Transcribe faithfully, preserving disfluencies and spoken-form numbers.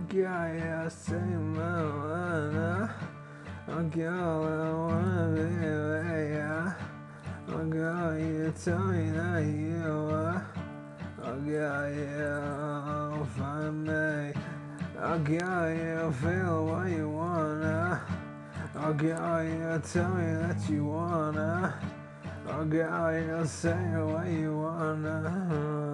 girl, you say marijuana. Oh girl, I wanna be with ya. Oh girl, you tell me that you are. Oh girl, you find me. Oh girl, you feel what you wanna. Oh girl, you tell me that you wanna. Oh girl, you say what you wanna.